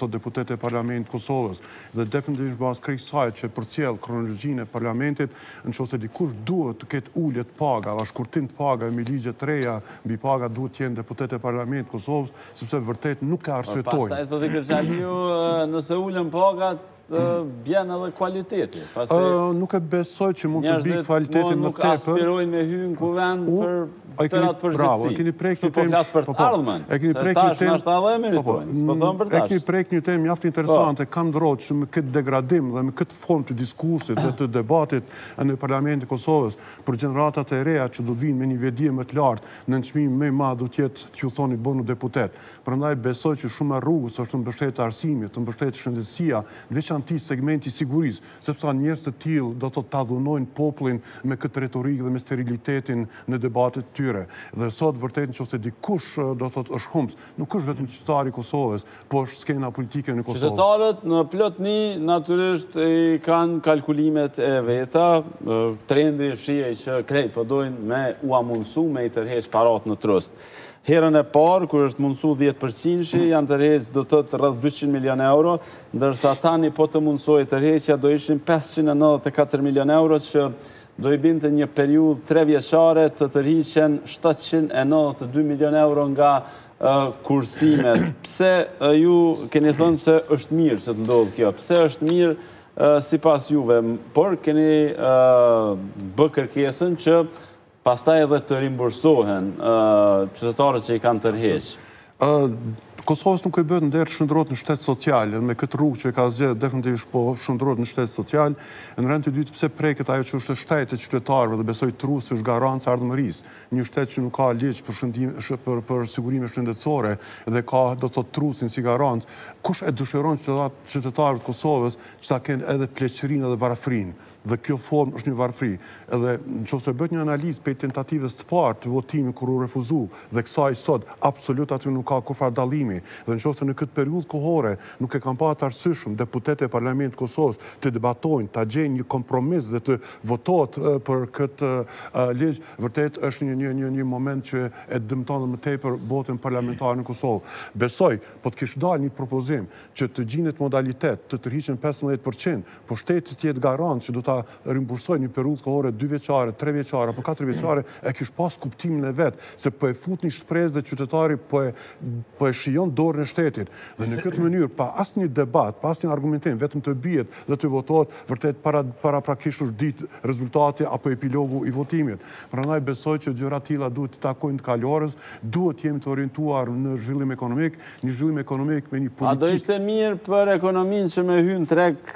sot deputete e Parlamentit Kosovës. Dhe definitivisht bazë krejt saj që përcjell kronologjinë e Parlamentit, nëse dikush duhet të ketë ulje të pagave, shkurtim të pagave me ligje të reja, mbi paga duhet të jenë deputete e Parlamentit Kosovës, sepse vërtet nuk ka arsyetojnë. Pastaj zoti Kërçaliu, nëse ulën pagat, bjen edhe kualiteti. Nuk e besoj që mund të bi kvalitetin më tepër. Nuk aspirojnë me hy në kuvend për tërat përgjithsi. Bravo, e keni prejkë një temë... Se tash në ashtë edhe e meritojnë, s'po thëmë për tash. E keni prejkë një temë mjaft interesante, kam ndroqë që me këtë degradim dhe me këtë formë të diskursit dhe të debatit në Parlamentin e Kosovës për gjeneratat e reja që do të vinë me një vedije më të lartë në nënçmim më i madh do të jetë t'ju thoni bënu deputet. Prandaj besoj që shumë e rrugës është të mbështetë arsimit, të mbështetë shëndetësia, veçanti segmenti sigurisë, sepse njerëz të tillë do të ta dhunojnë popullin me këtë retorikë dhe me sterilitetin në debatet e tyre. Dhe sot vërtet nëse dikush do të thotë është humb, nuk është vetëm qytetari i Kosovës, po është skena politike në Kosovë. Qytetarët në plotni natyrisht kanë kalkulimet e veta, trendi shihej që krejt po dojnë me u amundsu me i tërheq parat në trust. Herën e parë, kur është mundësu 10%, janë tërheq do të të rreth 200 milion euro, ndërsa tani po të mundsoj tërheqja do ishin 594 milion euro, që do i binte një periudhë 3 vjeçare të tërhiqen 792 milion euro nga kursimet. Pse ju keni thënë se është mirë që të ndodhë kjo? Pse është mirë sipas juve? Por keni bë kërkesën që pastaj edhe të rimbursohen qytetarët që i kanë tërheq. Kosovës nuk e bët ndërë shëndrot në shtetë social, me këtë rrugë që e ka zgjedhur definitivisht po shëndrot në shtetë social, në rend të dytë pse preket ajo që është shtetë e qytetarëve dhe besoj trusi është garancë ardhmërisë, një shtetë që nuk ka ligj për sigurime shëndetësore dhe ka do të thotë trusin si garancë, kush e dëshiron qytetarët Kosovës që ta kenë edhe pleqërinë dhe varafrinë? Dhe kjo formë është një varfri. Edhe nëse bëhet një analizë për tentatives të parë të votimit kur u refuzu dhe kësaj sot absolut aty nuk ka kurrë dallimi. Dhe nëse në këtë periudhë kohore nuk e kanë pasur arsyeshëm deputetët e Parlamentit të Kosovës të debatojnë, ta gjejnë një kompromis dhe të votohet për këtë ligj, vërtet është një moment që e dëmton më tepër botën parlamentare në Kosovë. Besoj, po të kishte dalë një propozim që të gjinet modalitet të tërhiqen 15%, po shteti të jetë garant që do rimbursoj një periudhë kohore 2 vjeçare, 3 vjeçare, apo 4 vjeçare, e kish pas kuptimin e vet, se po e fut një shpresë dhe qytetari po e shijon dorën e shtetit. Dhe në këtë mënyrë, pa asnjë debat, pa asnjë argumentim, vetëm të bihet dhe të votohet, vërtet para praktikisht është ditë rezultati apo epilogu i votimit. Prandaj besoj që gjëra të tilla duhet të takojnë të kaluarës, duhet jemi të orientuar në zhvillim ekonomik, një zhvillim ekonomik me një politikë. A do ishte mirë për ekonominë që me hyn treg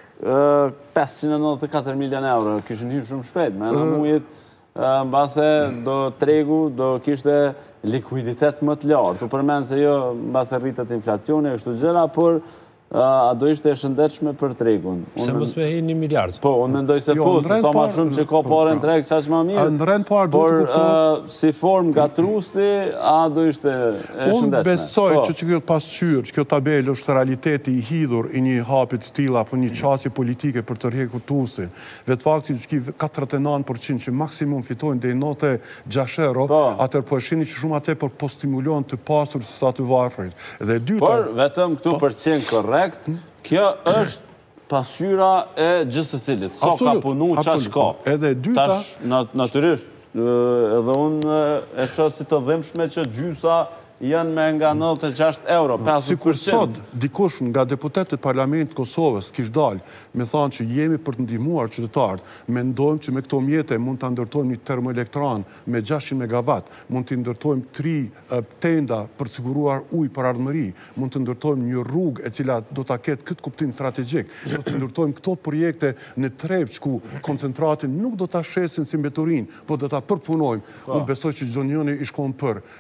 594 milion euro, kishin hyrë shumë shpejt, me në mujit, në base tregu do kishte likuiditet më të lartë, të përmenë se jo në base rritet inflacioni e kështu gjëra, por a do ishte e shëndetshme për tregun? Se mos me hi 1 miliard. Po, unë mendoj se po, se sa ma shumë që ka pare në treg, qaq ma mirë. Por si formë nga trusti, a do ishte e shëndetshme? Unë besoj që kjo pasqyrë, që kjo tabel është realiteti i hidhur i një hapit të tilla, apo një qasje politike për të rrjekur tusin. Vetë fakti që ki 49% që maksimum fitojnë dhe 96 euro, atër po e shini që shumë atë për po stimulon të pasur se sa të varfrit. Por, vetëm këtu për qenë korrekt, kjo është pasqyra e gjithë së cilit. Sa ka punu, qash ka. Tash, natyrisht, edhe unë e shoh si të dhëmshme që gjysa janë me nga 96 euro, 50%. Sikur sot, dikush nga deputetët Parlamentit Kosovës kish dalë, me thanë që jemi për të ndihmuar qytetarët, mendojmë që me këto mjete mund të ndërtojmë një termoelektran me 600 megawatt, mund të ndërtojmë 3 tenda për siguruar ujë për ardhmëri, mund të ndërtojmë një rrugë e cila do ta ketë këtë kuptim strategjik, do të ndërtojmë këto projekte në Trepç ku koncentratin nuk do ta shesin si mbeturin, po do ta përpunojmë. Unë besoj që çdo njëri i shkon për.